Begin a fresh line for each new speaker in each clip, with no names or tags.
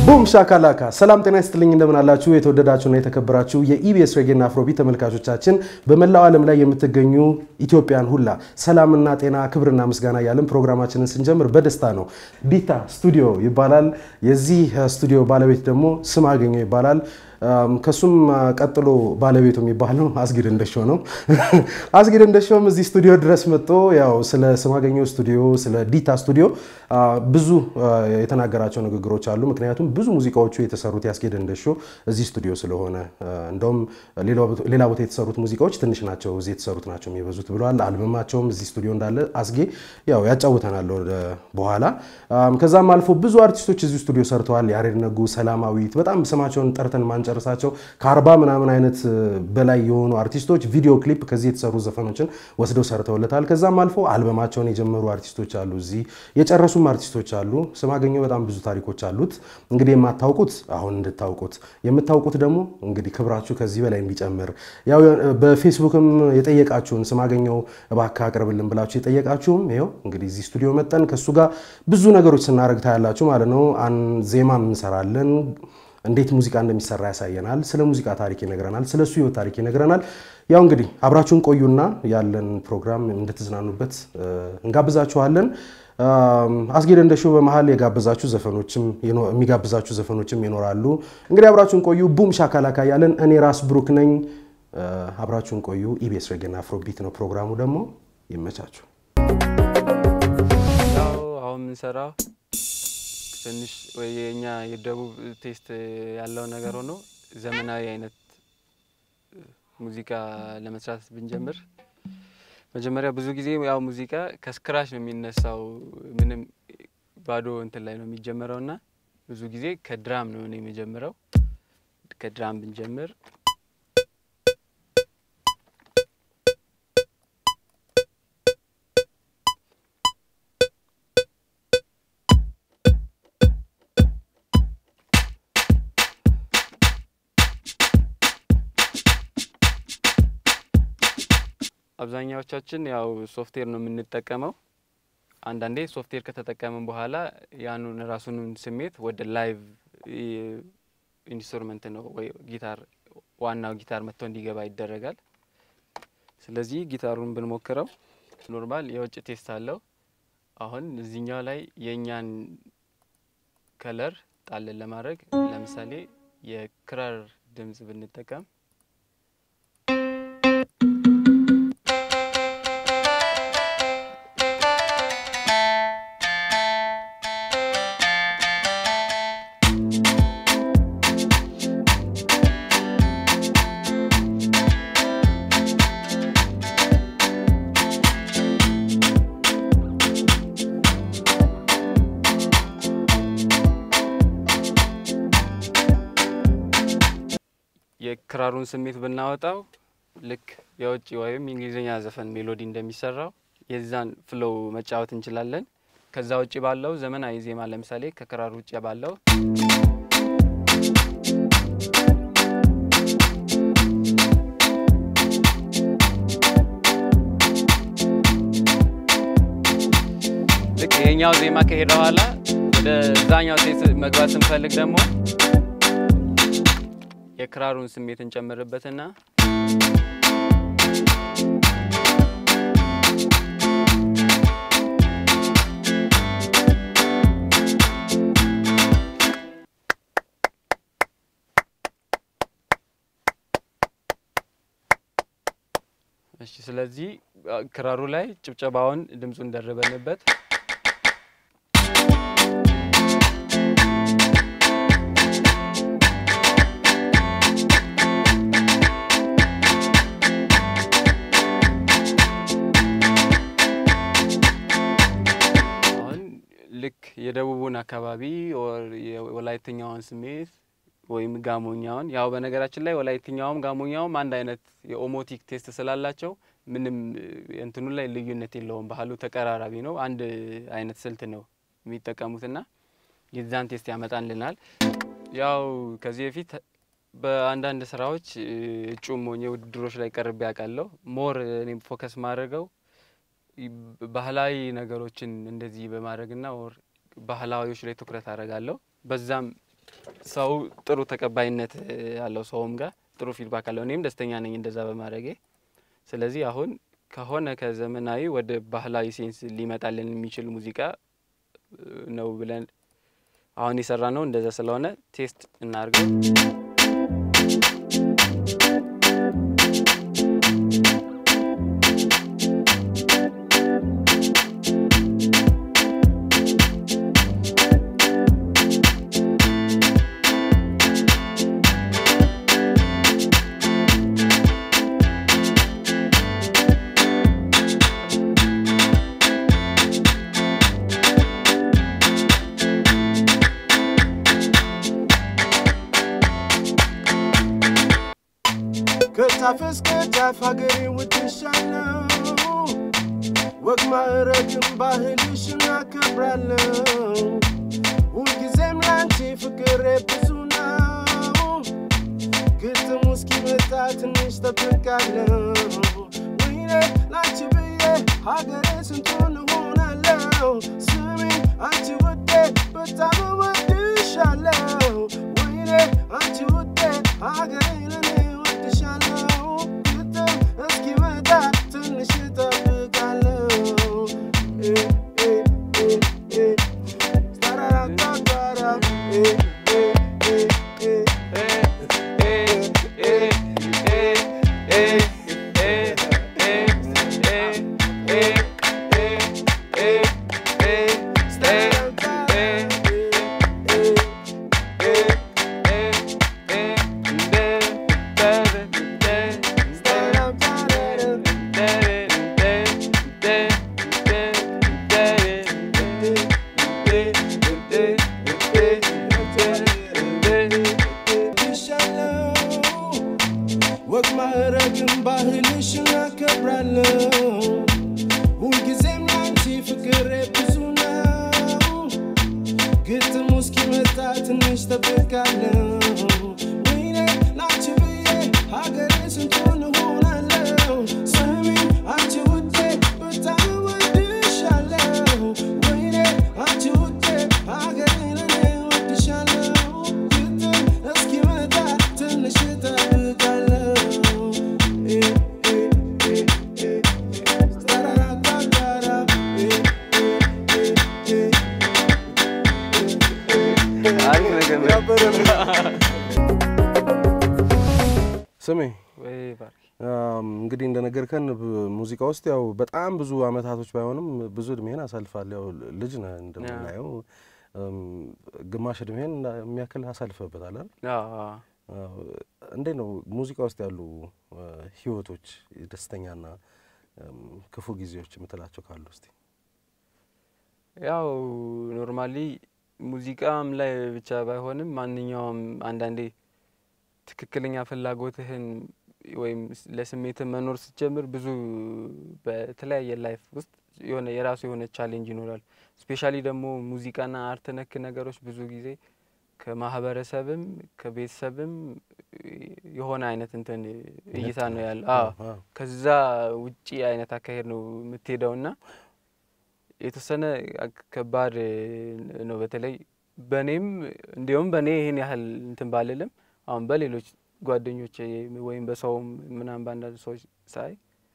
ቡም ሻካላካ ሰላም ጤና ይስጥልኝ እንደምን አላችሁ የተወደዳችሁና የተከበራችሁ የኢቢኤስ ሬጌና አፍሮቢት ተመልካቾቻችን በመላው ዓለም ላይ የምትገኙ ኢትዮጵያን ሁላ ሰላምና ጤና ክብርና ምስጋና ያለን ፕሮግራማችንን ስንጀምር በደስታ ነው ዲታ ስቱዲዮ ይባላል የዚህ ስቱዲዮ ባለቤት ደግሞ ስማገኘው ይባላል ከሱም ቀጥሎ ባለቤቱ የሚባለው አስጊድ እንደሾ ነው አስጊድ እንደሾም እዚህ ስቱዲዮ ድረስ መጥቶ ያው ስለ ስማገኘው ስቱዲዮ ስለ ዲታ ስቱዲዮ ብዙ የተናገራቸው ንግግሮች አሉ ምክንያቱም ብዙ ሙዚቃዎቹ የተሰሩት ያስጊድ እንደሾ እዚህ ስቱዲዮ ስለሆነ እንደውም ሌላ ቦታ የተሰሩት ሙዚቃዎች ትንሽ ናቸው እዚህ የተሰሩት ናቸው የሚበዙት ብለዋል አልበማቸውም እዚህ ስቱዲዮ እንዳለ አስጌ ያው ያጫውተናል በኋላ ከዛም አልፎ ብዙ አርቲስቶች እዚህ ስቱዲዮ ሰርተዋል ያሬድ ነጉ ሰላማዊት በጣም ስማቸውን ጠርተን ማንጨርሳቸው ከ40 ምናምን አይነት በላይ የሆኑ አርቲስቶች ቪዲዮ ክሊፕ ከዚህ የተሰሩ ዘፈኖችን ወስደው ሰርተውለታል ከዛም አልፎ አልበማቸውን የጀመሩ አርቲስቶች አሉ እዚህ የጨረሱም አርቲስቶች አሉ ስማገኘው በጣም ብዙ ታሪኮች አሉት እንግዲህ የማታውቁት አሁን እንድታውቁት የምታውቁት ደግሞ እንግዲህ ክብራችሁ ከዚህ በላይ እንዲጨምር ያው በፌስቡክም የጠየቃችሁን ስማገኘው እባክህ አቅርብልን ብላችሁ የጠየቃችሁም ይሄው እንግዲህ እዚህ ስቱዲዮ መጣን ከሱ ጋር ብዙ ነገሮች ስናረግ ታያላችሁ ማለት ነው ዜማም እንሰራለን እንዴት ሙዚቃ እንደሚሰራ ያሳየናል ስለ ሙዚቃ ታሪክ ይነግረናል ስለሱ ህይወት ታሪክ ይነግረናል ያው እንግዲህ አብራችሁን ቆዩና ያለን ፕሮግራም እንድትዝናኑበት እንጋብዛችኋለን አስጌድ እንደሾ በመሃል የጋበዛችሁ ዘፈኖችም የሚጋብዛችሁ ዘፈኖችም ይኖራሉ እንግዲህ አብራችሁን ቆዩ ቡም ሻካላካ ያለን እኔ ራስ ብሩክ ነኝ አብራችሁን ቆዩ ኢቢኤስ ሬጌና አፍሮቢት ነው ፕሮግራሙ ደግሞ ይመቻችሁ
ያው አሁን እንሰራው ትንሽ ወየኛ የደቡብ ቴስት ያለው ነገር ሆኖ ዘመናዊ አይነት ሙዚቃ ለመስራት ብንጀምር መጀመሪያ ብዙ ጊዜ ያው ሙዚቃ ከስክራች ነው የሚነሳው ምንም ባዶ እንትን ላይ ነው የሚጀምረውና ብዙ ጊዜ ከድራም ነው የሚጀምረው ከድራም ብንጀምር አብዛኛዎቻችን ያው ሶፍትዌር ነው የምንጠቀመው አንዳንዴ ሶፍትዌር ከተጠቀመን በኋላ ያኑን ራሱን ስሜት ወደ ላይቭ ኢንስትሩመንት ነው ወይ ጊታር ዋናው ጊታር መጥቶ እንዲገባ ይደረጋል ስለዚህ ጊታሩን ብንሞክረው ኖርማል የውጭ ቴስት አለው አሁን እዚህኛው ላይ የኛን ከለር ጣል ለማድረግ ለምሳሌ የክራር ድምጽ ብንጠቀም የክራሩን ስሜት ብናወጣው ልክ የውጭ ወይም እንግሊዘኛ ዘፈን ሜሎዲ እንደሚሰራው የዛን ፍሎው መጫወት እንችላለን ከዛ ውጪ ባለው ዘመናዊ ዜማ ለምሳሌ ከክራሩ ውጪ ባለው ልክ የኛው ዜማ ከሄደ በኋላ ወደ ዛኛው ቴስት መግባት ስንፈልግ ደግሞ የክራሩን ስሜት እንጨምርበትና እሺ ስለዚህ ክራሩ ላይ ጭብጨባውን ድምጹን ደረበንበት ልክ የደቡቡን አካባቢ ወላይተኛውን ስሜት ወይም ጋሞኛውን ያው በነገራችን ላይ ወላይተኛውም ጋሞኛውም አንድ አይነት የኦሞቲክ ቴስት ስላላቸው ምንም እንትኑ ላይ ልዩነት የለውም ባህሉ ተቀራራቢ ነው አንድ አይነት ስልት ነው የሚጠቀሙትና የዛን ቴስት ያመጣልናል ያው ከዚህ በፊት በአንዳንድ ስራዎች እጩሞኝ ውድድሮች ላይ ቀርብ ያቃለው ሞር እኔም ፎከስ ማድረገው ባህላዊ ነገሮችን እንደዚህ በማድረግና ወር ባህላዊዎች ላይ ትኩረት አደርጋለሁ በዛም ሰው ጥሩ ተቀባይነት ያለው ሰውም ጋር ጥሩ ፊድባክ አለው እኔም ደስተኛ ነኝ እንደዛ በማድረጌ ስለዚህ አሁን ከሆነ ከዘመናዊ ወደ ባህላዊ ሴንስ ሊመጣልን የሚችል ሙዚቃ ነው ብለን አሁን ይሰራነው እንደዛ ስለሆነ ቴስት እናርገው
كتافس كتاف هاجري وتشالو وقما رجم باهلشنا كبرالو والجزم لانتي فكري بزونا قلت موسكي متات نشتبكالو وينه لانتي بيه هاجري سنتون هونا لو سمي انتي ودي بتعمل ودشالو وينه انتي ودي هاجري لني ودشالو قلت اسكي متات نشتبكالو
ስሜ
ወይ ባርክ
እንግዲህ እንደነገርከን ሙዚቃ ውስጥ ያው በጣም ብዙ አመታቶች ባይሆንም ብዙ እድሜን አሳልፋል ያው ልጅ ነህ እንደምናየው ግማሽ እድሜን የሚያክል አሳልፈበታል አይደል እንዴት ነው ሙዚቃ ውስጥ ያሉ ህይወቶች ደስተኛና ክፉ ጊዜዎች የምትላቸው ካሉ እስቲ
ያው ኖርማሊ ሙዚቃም ላይ ብቻ ባይሆንም ማንኛውም አንዳንዴ ትክክለኛ ፍላጎትህን ወይም ለስሜት መኖር ሲጀምር ብዙ በተለያየ ላይፍ ውስጥ የሆነ የራሱ የሆነ ቻሌንጅ ይኖራል ስፔሻሊ ደግሞ ሙዚቃና አርት ነክ ነገሮች ብዙ ጊዜ ከማህበረሰብም ከቤተሰብም የሆነ አይነት እንትን እይታ ነው ያለው ከዛ ውጪ አይነት አካሄድ ነው የምትሄደውና የተሰነ ከባድ ነው በተለይ በኔም እንዲያውም በኔ ይሄን ያህል እንትን ባልልም አሁን በሌሎች ጓደኞቼ ወይም በሰውም ምናምን ባንዳንድ ሰዎች ሳይ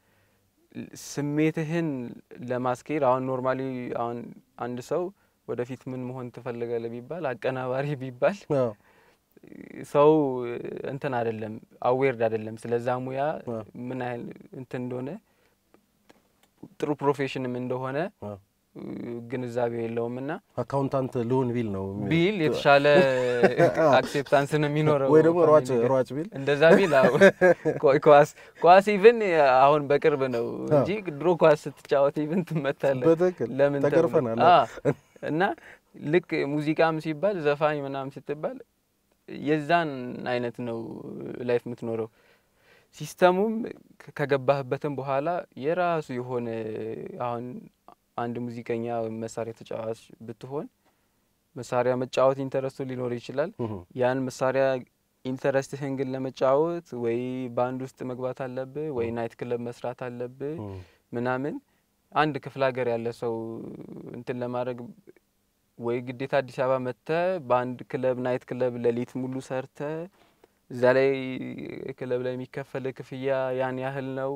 ስሜትህን ለማስኬድ አሁን ኖርማሊ አሁን አንድ ሰው ወደፊት ምን መሆን ትፈልጋለህ ቢባል አቀናባሪ ቢባል ሰው እንትን አይደለም አዌርድ አይደለም ስለዛ ሙያ ምን አይል እንትን እንደሆነ ጥሩ ፕሮፌሽንም እንደሆነ ግንዛቤው የለውምና
አካውንታንት ልሁን ቢል ነው
ቢል የተሻለ አክሴፕታንስ ነው የሚኖረው
ወይ ደግሞ ሯጭ ቢል
እንደዛ ቢል ኳስ ኢቭን አሁን በቅርብ ነው እንጂ ድሮ ኳስ ስትጫወት ኢቭን ትመታለህ
ለምን ተገርፈናል
እና ልክ ሙዚቃም ሲባል ዘፋኝ ምናም ስትባል የዛን አይነት ነው ላይፍ የምትኖረው ሲስተሙም ከገባህበትም በኋላ የራሱ የሆነ አሁን አንድ ሙዚቀኛ መሳሪያ ተጫዋች ብትሆን መሳሪያ መጫወት ኢንተረስቱ ሊኖር ይችላል ያን መሳሪያ ኢንተረስትህን ግን ለመጫወት ወይ ባንድ ውስጥ መግባት አለብህ ወይ ናይት ክለብ መስራት አለብህ ምናምን አንድ ክፍለ ሀገር ያለ ሰው እንትን ለማድረግ ወይ ግዴታ አዲስ አበባ መጥተ ባንድ ክለብ ናይት ክለብ ለሊት ሙሉ ሰርተ እዛ ላይ ክለብ ላይ የሚከፈል ክፍያ ያን ያህል ነው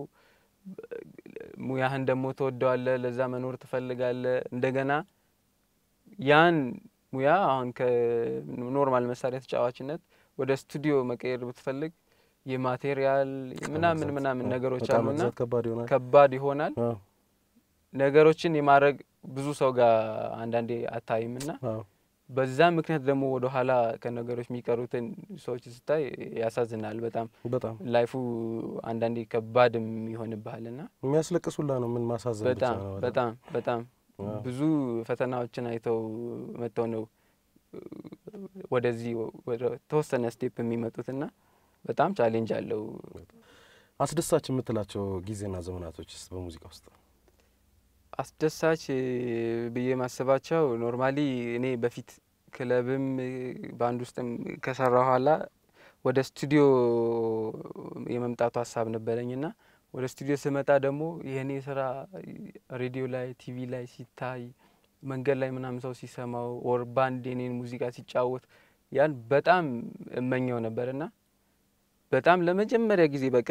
ሙያህን ደግሞ ተወደዋለህ ለዛ መኖር ትፈልጋለህ እንደገና ያን ሙያ አሁን ከኖርማል መሳሪያ ተጫዋችነት ወደ ስቱዲዮ መቀየር ብትፈልግ የማቴሪያል ምናምን ነገሮች አሉና ከባድ ይሆናል ነገሮችን የማድረግ ብዙ ሰው ጋር አንዳንዴ አታይምና በዛ ምክንያት ደግሞ ወደ ኋላ ከነገሮች የሚቀሩትን ሰዎች ስታይ ያሳዝናል በጣም ላይፉ አንዳንዴ ከባድም ይሆንብሃልና
የሚያስለቅሱላ ነው ምን ማሳዘን ብቻ ነው
በጣም ብዙ ፈተናዎችን አይተው መተው ነው ወደዚህ ወደ ተወሰነ ስቴፕ የሚመጡትና በጣም ቻሌንጅ አለው
አስደሳች የምትላቸው ጊዜና ዘመናቶችስ በሙዚቃ ውስጥ
አስደሳች ብዬ ማሰባቸው ኖርማሊ እኔ በፊት ክለብም ባንድ ውስጥም ከሰራው ኋላ ወደ ስቱዲዮ የመምጣቱ ሐሳብ ነበረኝና ወደ ስቱዲዮ ስመጣ ደግሞ የኔ ስራ ሬዲዮ ላይ ቲቪ ላይ ሲታይ መንገድ ላይ ምናምን ሰው ሲሰማው ኦር ባንድ የኔን ሙዚቃ ሲጫወት ያን በጣም እመኘው ነበርና በጣም ለመጀመሪያ ጊዜ በቃ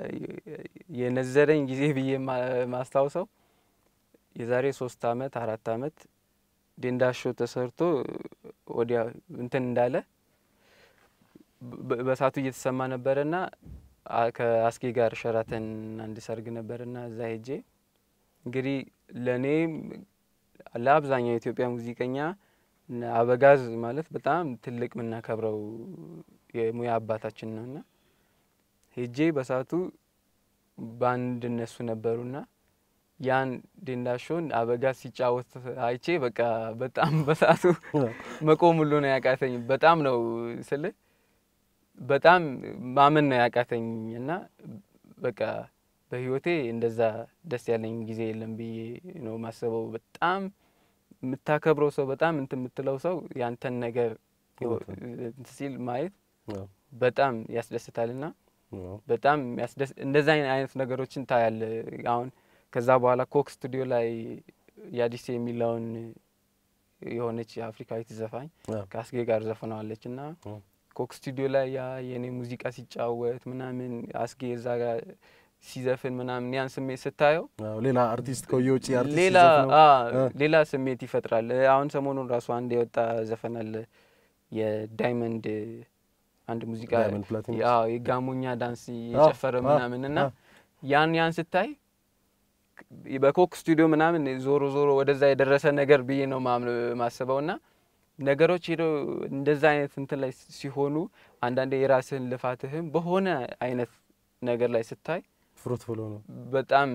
የነዘረኝ ጊዜ ብዬ ማስታውሰው የዛሬ 3 አመት 4 አመት ዴንዳሾ ተሰርቶ ወዲያ እንትን እንዳለ በሳቱ እየተሰማ ነበርና ከአስጌ ጋር ሸራተን አንድ ሰርግ ነበርና እዛ ሄጄ እንግዲህ ለኔ ለአብዛኛው የኢትዮጵያ ሙዚቀኛ አበጋዝ ማለት በጣም ትልቅ ምናከብረው የሙያ አባታችን ነውና ሄጄ በሳቱ ባንድ እነሱ ነበሩና ያን ዴንዳሾን አበጋዝ ሲጫወት አይቼ በቃ በጣም በሳቱ መቆም ሁሉ ነው ያቃተኝ በጣም ነው ስለ በጣም ማመን ነው ያቃተኝና በቃ በህይወቴ እንደዛ ደስ ያለኝ ጊዜ የለም ብዬ ነው ማሰበው በጣም ምታከብረው ሰው በጣም እንትን ምትለው ሰው ያንተን ነገር ሲል ማየት በጣም ያስደስታልና በጣም እንደዛ አይነት ነገሮችን ታያለ አሁን ከዛ በኋላ ኮክ ስቱዲዮ ላይ ያዲስ የሚለውን የሆነች አፍሪካዊት ዘፋኝ ከአስጌ ጋር ዘፈናለችና ኮክ ስቱዲዮ ላይ የኔ ሙዚቃ ሲጫወት ምናምን አስጌ እዛ ጋር ሲዘፍን ምናምን ያን ስሜት ስታየው
ሌላ አርቲስት ከውጪ አርቲስት ሲዘፍነው
ሌላ ስሜት ይፈጥራል አሁን ሰሞኑን ራሱ አንድ የወጣ ዘፈን አለ የዳይመንድ አንድ ሙዚቃ የጋሞኛ ዳንስ የጨፈረ ምናምንና ያን ስታይ በኮክ ስቱዲዮ ምናምን ዞሮ ወደዛ የደረሰ ነገር ብዬ ነው ማስበውና ነገሮች ሄዶ እንደዛ አይነት እንትን ላይ ሲሆኑ አንዳንዴ የራስህን ልፋትህም በሆነ አይነት ነገር ላይ ስታይ
ፍሩትፉል ነው
በጣም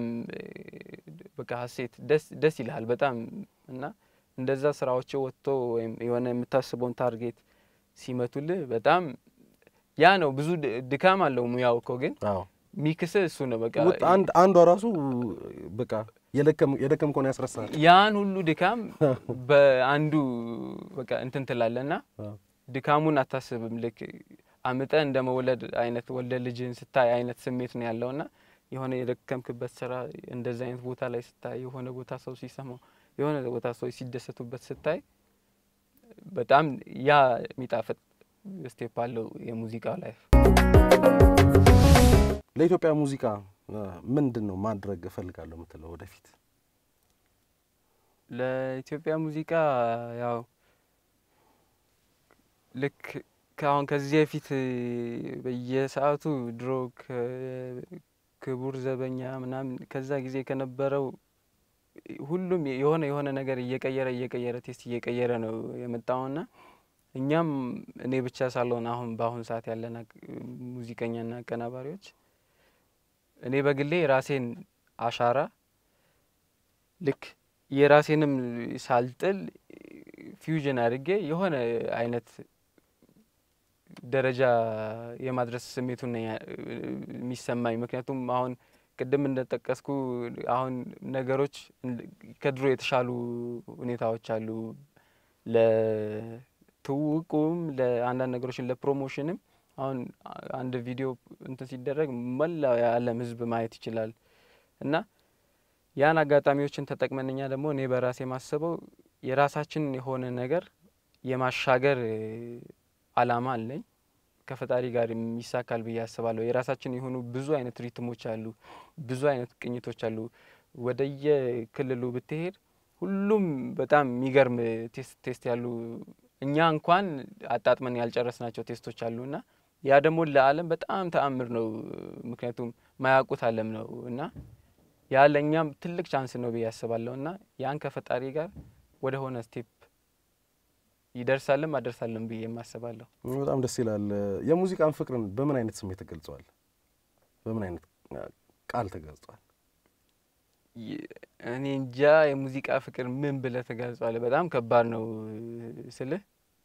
በቃ ሀሴት ደስ ይላል በጣም እና እንደዛ ስራዎች ወጥቶ ወይም የሆነ የምታስበውን ታርጌት ሲመቱልህ በጣም ያ ነው ብዙ ድካም አለው ሙያው እኮ ግን ሚክስ እሱ ነው በቃ
አንዷ ራሱ በቃ የደከም ኮን ያስረሳል
ያን ሁሉ ድካም በአንዱ በቃ እንትን ትላለና ድካሙን አታስብም ልክ አመጣ እንደመወለድ አይነት ወልደ ልጅን ስታይ አይነት ስሜት ነው ያለውና የሆነ የደከምክበት ስራ እንደዛ አይነት ቦታ ላይ ስታይ የሆነ ቦታ ሰው ሲሰማው የሆነ ቦታ ሰው ሲደሰቱበት ስታይ በጣም ያ የሚጣፍጥ ስቴፕ አለው የሙዚቃ ላይፍ
ለኢትዮጵያ ሙዚቃ ምንድነው ማድረግ እፈልጋለሁ ምትለው ወደፊት
ለኢትዮጵያ ሙዚቃ ያው ልክ ካሁን ከዚህ በፊት በየሰዓቱ ድሮ ክቡር ዘበኛ ምናምን ከዛ ጊዜ ከነበረው ሁሉም የሆነ ነገር እየቀየረ ቴስት እየቀየረ ነው የመጣውና እኛም እኔ ብቻ ሳልሆን አሁን ሰዓት ያለና ሙዚቀኛና አቀናባሪዎች እኔ በግሌ ራሴን አሻራ ልክ የራሴንም ሳልጥል ፊውዥን አድርጌ የሆነ አይነት ደረጃ የማድረስ ስሜቱን የሚሰማኝ ምክንያቱም አሁን ቅድም እንደተጠቀስኩ አሁን ነገሮች ከድሮ የተሻሉ ሁኔታዎች አሉ ለትውቁም ለአንዳንድ ነገሮችን ለፕሮሞሽንም አሁን አንድ ቪዲዮ እንትን ሲደረግ መላው የዓለም ህዝብ ማየት ይችላል እና ያን አጋጣሚዎችን ተጠቅመንኛ ደግሞ እኔ በራሴ ማሰበው የራሳችን የሆነ ነገር የማሻገር አላማ አለኝ ከፈጣሪ ጋር የሚሳካል ብዬ አስባለሁ የራሳችን የሆኑ ብዙ አይነት ሪትሞች አሉ ብዙ አይነት ቅኝቶች አሉ ወደየ ክልሉ ብትሄድ ሁሉም በጣም የሚገርም ቴስት ያሉ እኛ እንኳን አጣጥመን ያልጨረስናቸው ቴስቶች አሉና ያ ደግሞ ለዓለም በጣም ተአምር ነው ምክንያቱም ማያውቁት ዓለም ነውና ያ ለኛም ትልቅ ቻንስ ነው ብዬ አስባለሁና ያን ከፈጣሪ ጋር ወደ ሆነ ስቴፕ ይደርሳልም አደርሳልም ብዬ ማሰባለሁ
በጣም ደስ ይላል የሙዚቃን ፍቅርን በምን አይነት ስሜት ተገልጿል በምን አይነት ቃል ተገልጿል
እኔ እንጃ የሙዚቃ ፍቅር ምን ብለ ተገልጿል በጣም ከባድ ነው ስለ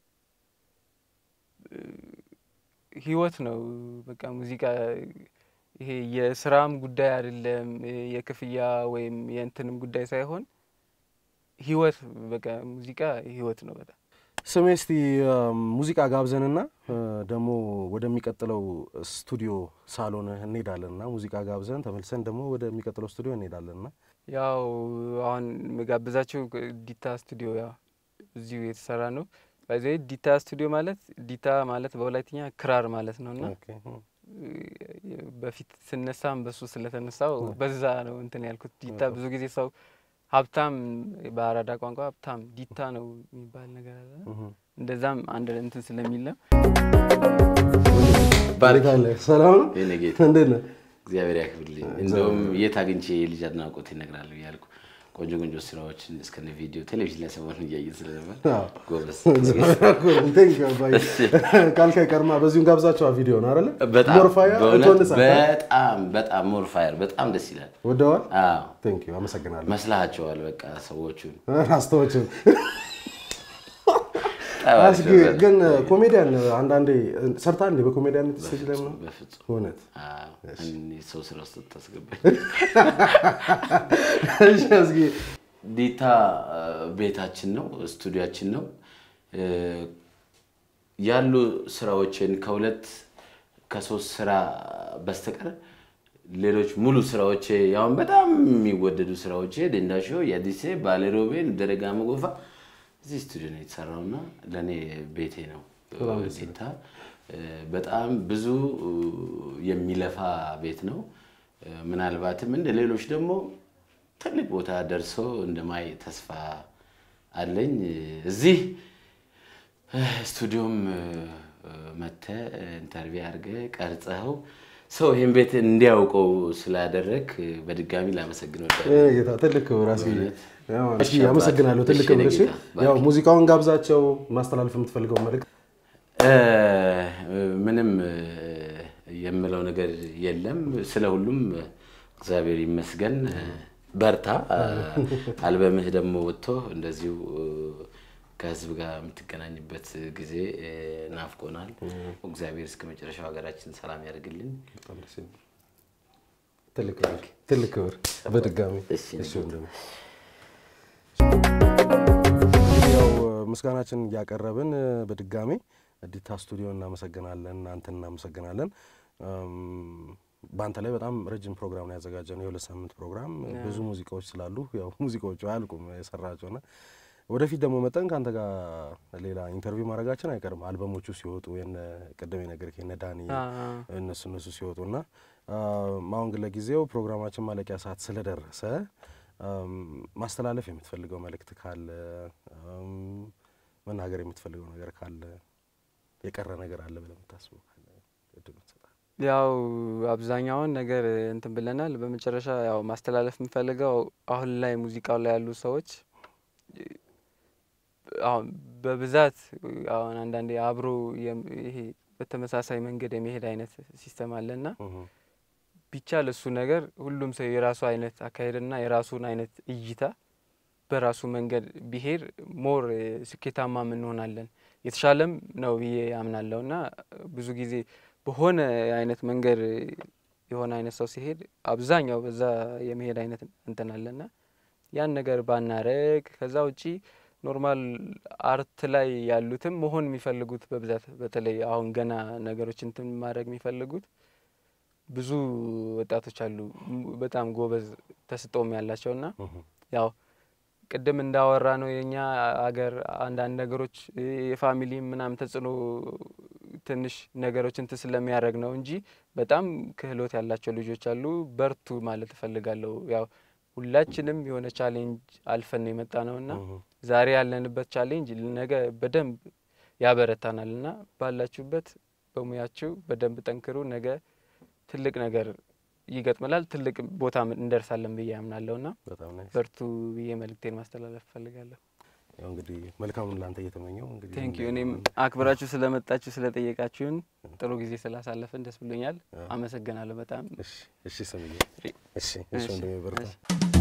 ህይወት ነው በቃ ሙዚቃ ይሄ የስራም ጉዳይ አይደለም የክፍያ ወይም የእንትንም ጉዳይ ሳይሆን ህይወት በቃ ሙዚቃ ህይወት ነው በጣም
ስሜስቲ ሙዚቃ ጋብዘንና ደሞ ወደሚቀጥለው ስቱዲዮ ሳሎን እንሄዳለንና ሙዚቃ ጋብዘን ተመልሰን ደሞ ወደሚቀጥለው ስቱዲዮ እንሄዳለንና
ያው አሁን መጋብዛችሁ ዲታ ስቱዲዮ ያው እዚሁ የተሰራ ነው ባይዘይ ዲታ ስቱዲዮ ማለት በወላይትኛ ክራር ማለት ነውና በፊት ስነሳም በሱ ስለተነሳው በዛ ነው እንትን ያልኩት ዲታ ብዙ ጊዜ ሰው ሀብታም በአራዳ ቋንቋ ሀብታም ዲታ ነው የሚባል ነገር አለ እንደዛም አንድ እንትን ስለሚል
ባሪካለ ሰላም
የነጌታ
እንዴት ነህ
እግዚአብሔር ያክብርልኝ እንደውም የታግንቼ ልጅ አድናቆት ይነግራል ያልኩ ቆንጆ ስራዎችን እስከነ ቪዲዮ ቴሌቪዥን ላይ ሰሞኑን እያየን ስለነበር ጎበስ
ካልከ ቀርማ በዚሁን ጋብዛቸው ቪዲዮ ነው አይደል
ሞርፋየር በጣም ሞርፋየር በጣም ደስ ይላል
ወደዋል
አዎ
ቴንክ ዩ አመሰግናለሁ
መስላቸዋል በቃ ሰዎቹን
ራስቶችን አስጊ ግን ኮሜዲያን አንዳንዴ ሰርታል በኮሜዲያን ትስጅ ላይ ነው
በፍጹም
ሆነት
እኔ ሰው ስራ ውስጥ ተስገባኝ
እሺ አስጊ
ዲታ ቤታችን ነው ስቱዲዮአችን ነው ያሉ ስራዎችን ከሁለት ከሶስት ስራ በስተቀር ሌሎች ሙሉ ስራዎች ያው በጣም የሚወደዱ ስራዎች ደንዳሾ ያዲሴ ባሌሮቤን ደረጋሙ ጎፋ እዚህ ስቱዲዮ ነው የተሰራውና ለኔ ቤቴ ነው ዲታ በጣም ብዙ የሚለፋ ቤት ነው ምናልባትም እንደ ሌሎች ደግሞ ትልቅ ቦታ ደርሶ እንደማይ ተስፋ አለኝ እዚህ ስቱዲዮም መተ ኢንተርቪው አርገ ቀርጸው ሰው ይሄን ቤት እንዲያውቀው ስላደረክ በድጋሚ ላመሰግነው
ጌታ ትልቅ ራስ እሺ ያመሰግናለሁ ትልቅ ብለሽ ያው ሙዚቃውን ጋብዛቸው ማስተላለፍ የምትፈልገው መልእክት ምንም የምለው ነገር የለም ስለሁሉም እግዚአብሔር ይመስገን በርታ አልበምህ ደግሞ ወጥቶ እንደዚሁ ከህዝብ ጋር የምትገናኝበት ጊዜ ናፍቆናል እግዚአብሔር እስከ መጨረሻው ሀገራችን ሰላም ያድርግልን ትልቅ ወር በድጋሚ እሺ እንደም ያው ምስጋናችን ያቀረብን በድጋሚ ዲታ ስቱዲዮ እናመሰግናለን እናንተን እናመሰግናለን ባንተ ላይ በጣም ረጅም ፕሮግራም ነው ያዘጋጀነው የሁለት ሳምንት ፕሮግራም ብዙ ሙዚቃዎች ስላሉ ያው ሙዚቃዎቹ አልቁም የሰራቸውና ወደፊት ደግሞ መጠን ካንተ ጋር ሌላ ኢንተርቪው ማድረጋችን አይቀርም አልበሞቹ ሲወጡ የነ ቀደም ነገር ከነ ዳኒ እነሱ ሲወጡና ማውን ግን ለጊዜው ፕሮግራማችን ማለቂያ ሰዓት ስለደረሰ ማስተላለፍ የምትፈልገው መልእክት ካለ መናገር የምትፈልገው ነገር ካለ የቀረ ነገር አለ ብለህ የምታስበው ካለ እድሉን ሰጣ
ያው አብዛኛውን ነገር እንትን ብለናል በመጨረሻ ያው ማስተላለፍ የምፈልገው አሁን ላይ ሙዚቃው ላይ ያሉ ሰዎች አሁን በብዛት አሁን አንዳንዴ አብሮ ይሄ በተመሳሳይ መንገድ የሚሄድ አይነት ሲስተም አለና ብቻ ለሱ ነገር ሁሉም ሰው የራሱ አይነት አካሄድና የራሱን አይነት እይታ በራሱ መንገድ ቢሄድ ሞር ስኬታማ ምን ሆናለን የተሻለም ነው ብዬ አምናለሁና ብዙ ጊዜ በሆነ አይነት መንገድ የሆነ አይነት ሰው ሲሄድ አብዛኛው በዛ የሚሄድ አይነት እንትን አለና ያን ነገር ባናረግ ከዛ ውጪ ኖርማል አርት ላይ ያሉትም መሆን የሚፈልጉት በብዛት በተለይ አሁን ገና ነገሮችን እንትን ማድረግ የሚፈልጉት ብዙ ወጣቶች አሉ በጣም ጎበዝ ተስጦም ያላቸውና ያው ቅድም እንዳወራ ነው የኛ ሀገር አንዳንድ ነገሮች የፋሚሊ ምናምን ተጽዕኖ ትንሽ ነገሮችን ስለሚያደርግ ነው እንጂ በጣም ክህሎት ያላቸው ልጆች አሉ። በርቱ ማለት እፈልጋለሁ። ያው ሁላችንም የሆነ ቻሌንጅ አልፈን ነው የመጣነውና ዛሬ ያለንበት ቻሌንጅ ነገ በደንብ ያበረታናልና ባላችሁበት በሙያችሁ በደንብ ጠንክሩ። ነገ ትልቅ ነገር ይገጥመናል፣ ትልቅ ቦታ እንደርሳለን ብዬ አምናለሁና በርቱ ብዬ መልእክቴን ማስተላለፍ እፈልጋለሁ።
ያው እንግዲህ መልካሙን ላንተ እየተመኘው እንግዲህ
ቴንክ ዩ። እኔም አክብራችሁ ስለመጣችሁ ስለጠየቃችሁን ጥሩ ጊዜ ስላሳለፈን ደስ ብሎኛል። አመሰግናለሁ በጣም።
እሺ ስምዬ። እሺ ወንድሜ በርታ።